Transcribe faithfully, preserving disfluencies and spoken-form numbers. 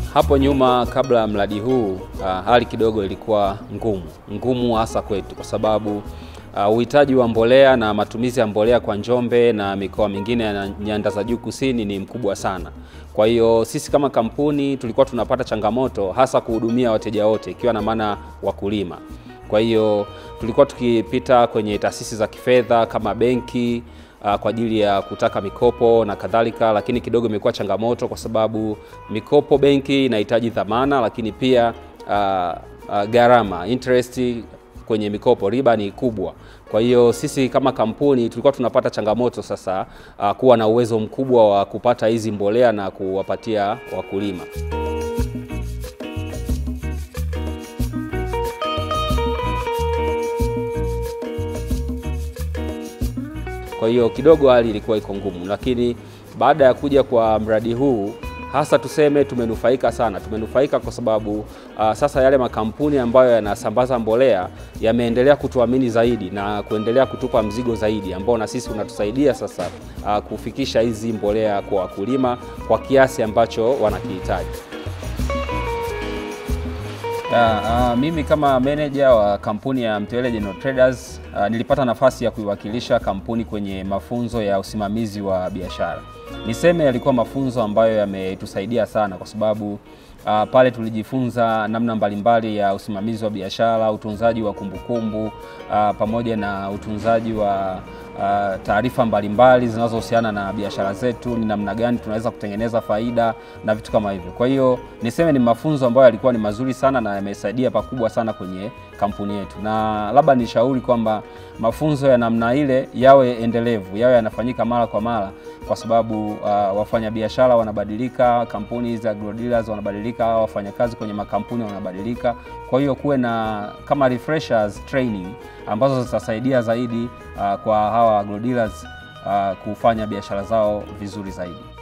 Hapo nyuma kabla ya mradi huu uh, hali kidogo ilikuwa ngumu. Ngumu hasa kwetu kwa sababu uh, uhitaji wa mbolea na matumizi ya mbolea kwa Njombe na mikoa mingine ya nyanda za juu kusini ni mkubwa sana. Kwa hiyo sisi kama kampuni tulikuwa tunapata changamoto hasa kuhudumia wateja wote, ikiwa na maana wakulima. Kwa hiyo tulikuwa tukipita kwenye taasisi za kifedha kama benki Uh, kwa ajili ya kutaka mikopo na kadhalika, lakini kidogo imekuwa changamoto kwa sababu mikopo benki inahitaji dhamana, lakini pia uh, uh, gharama interest kwenye mikopo, riba ni kubwa. Kwa hiyo sisi kama kampuni tulikuwa tunapata changamoto sasa uh, kuwa na uwezo mkubwa wa kupata hizi mbolea na kuwapatia wakulima. Kwa hiyo kidogo hali ilikuwa iko ngumu, lakini baada ya kuja kwa mradi huu hasa tuseme tumenufaika sana. Tumenufaika kwa sababu uh, sasa yale makampuni ambayo yanasambaza mbolea yameendelea kutuamini zaidi na kuendelea kutupa mzigo zaidi ambao na sisi unatusaidia sasa uh, kufikisha hizi mbolea kwa wakulima kwa kiasi ambacho wanakihitaji. Uh, uh, mimi kama manager wa kampuni ya Mtewele General Traders uh, nilipata nafasi ya kuiwakilisha kampuni kwenye mafunzo ya usimamizi wa biashara. Niseme yalikuwa mafunzo ambayo yametusaidia sana kwa sababu uh, pale tulijifunza namna mbalimbali ya usimamizi wa biashara, utunzaji wa kumbukumbu uh, pamoja na utunzaji wa Uh, taarifa mbalimbali zinazohusiana na biashara zetu, ni namna gani tunaweza kutengeneza faida na vitu kama hivyo. Kwa hiyo niseme ni mafunzo ambayo yalikuwa ni mazuri sana na yamesaidia pakubwa sana kwenye kampuni yetu. Na labda nishauri kwamba mafunzo ya namna ile yawe endelevu, yawe yanafanyika mara kwa mara kwa sababu uh, wafanyabiashara wanabadilika, kampuni za agro dealers wanabadilika, wafanyakazi kwenye makampuni wanabadilika. Kwa hiyo kuwe na kama refreshers training ambazo zitasaidia zaidi uh, kwa hawa agro dealers uh, kufanya biashara zao vizuri zaidi.